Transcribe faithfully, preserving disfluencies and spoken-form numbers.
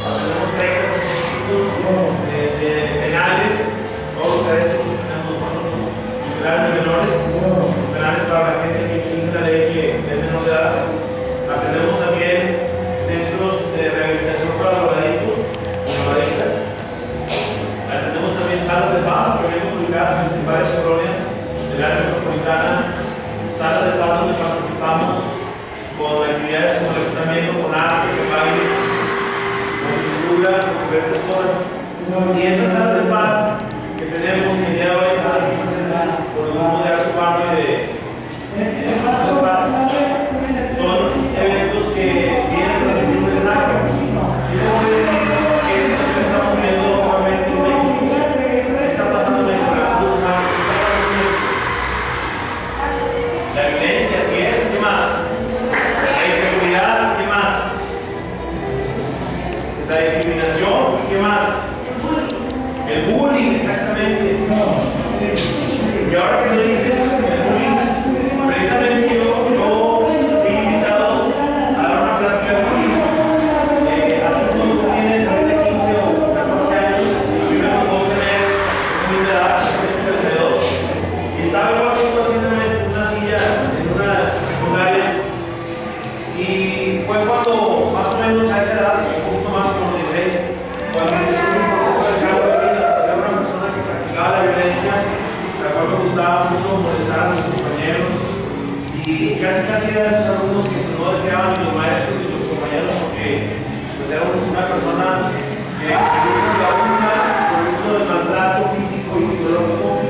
tenemos treinta específicos de, de penales, todos estos tenemos nosotros penales menores, penales para la gente que infringe la ley que es menor de edad. Atendemos también centros de rehabilitación para drogadictos y drogadictas. Atendemos también salas de paz que tenemos ubicadas en varias colonias del área metropolitana, salas de paz donde participamos con actividades como el examen, con arte, con baile, con cultura, con diferentes cosas. Y esas salas de paz que tenemos, que ya hoy están aquí presentes por el grupo de arte urbano y de, de salas de paz, son eventos que vienen a transmitir un mensaje. Y luego es qué situación estamos viendo actualmente en México, qué está pasando en México, la violencia, si es, ¿qué más? La inseguridad, ¿qué más? La discriminación, ¿qué más? El bullying, exactamente. Y ahora que lo dices, el bullying, precisamente yo, yo fui invitado a dar una plática de bullying. Eh, así como tú tienes ahorita quince o catorce años, a mí me tocó tener esa misma edad, treinta y dos, y estaba yo aquí haciendo una silla en una secundaria, y fue cuando más o menos a esa edad, un poquito más, como dieciséis, cuando inició un proceso de cambio de vida. Era una persona que practicaba la violencia, la cual me gustaba mucho molestar a mis compañeros, y casi casi era de esos alumnos que no deseaban ni los maestros ni los compañeros, porque pues era una persona que por el uso de la burla, por el uso del maltrato físico y psicológico,